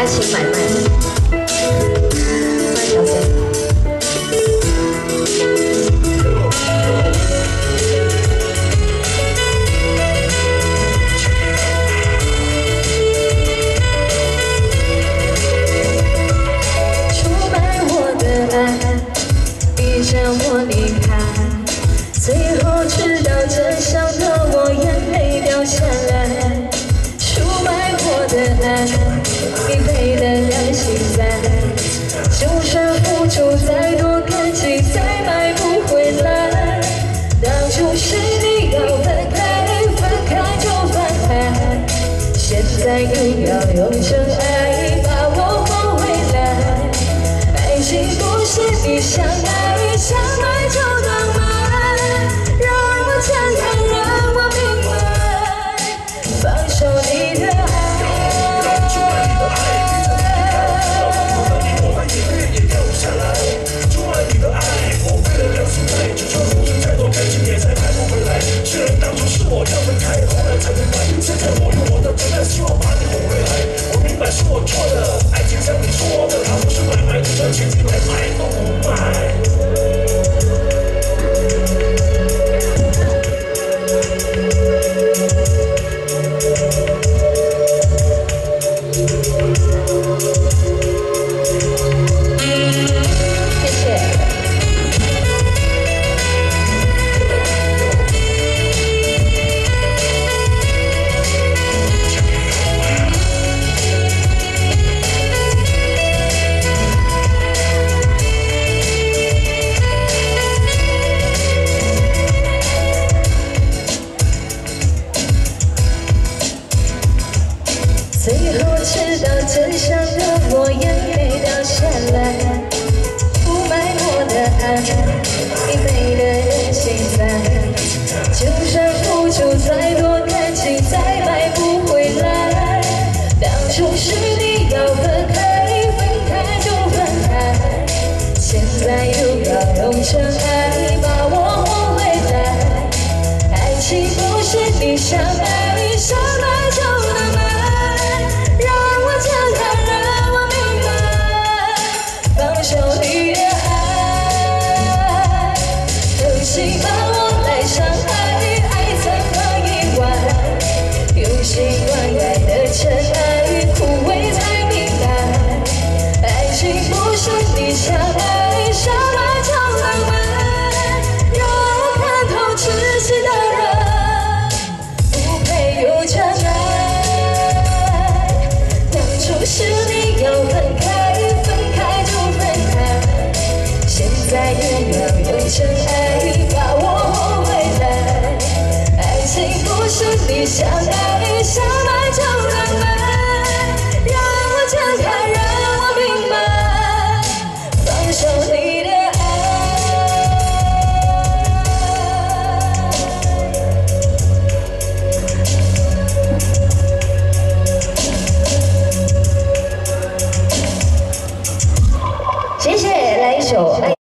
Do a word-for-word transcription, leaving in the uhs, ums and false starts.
爱情买卖，换小姐。出卖我的爱，逼着我离开，最后知道真相的我眼泪掉下来。出卖我的爱，疲惫的人心在，就算付出再多感情，再买不回来。当初是你要分开，分开就分开，现在又要用真爱把我换回来。爱情不是你想爱，想爱就能买，让我看看，让我明白，放手你的爱。最后知道真相的我眼泪掉下来，出卖我的爱，疲惫的人心在，就算付出再多感情，再买不